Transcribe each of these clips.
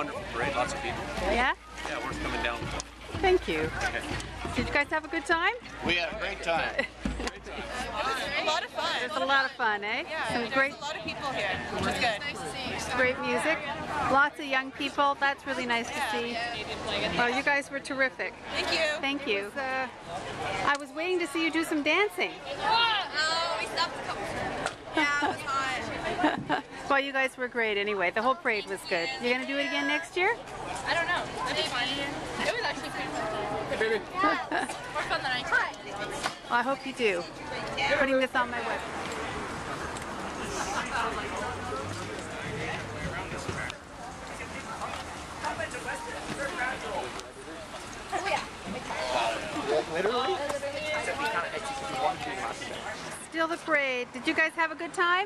wonderful parade, lots of people. Yeah? Yeah, we're coming down. Thank you. Okay. Did you guys have a good time? We had a great time. It was a lot of fun. It was a lot of fun, eh? Yeah, Some there's great, a lot of people here, which is good. Nice to see. great music. Lots of young people. That's really nice to see. Oh, you guys were terrific. Thank you. Thank you. I was waiting to see you do some dancing. Oh, we stopped a couple. Yeah, it was hot. Well, you guys were great anyway. The whole parade was good. You gonna do it again next year? I don't know. That'd be fun. It was actually pretty fun. Hey, baby. More fun than I expected. Well, I hope you do. Putting this on my website. Literally? Still the parade. Did you guys have a good time?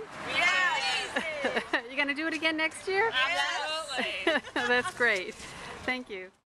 Yeah. You gonna do it again next year? Absolutely. That's great. Thank you.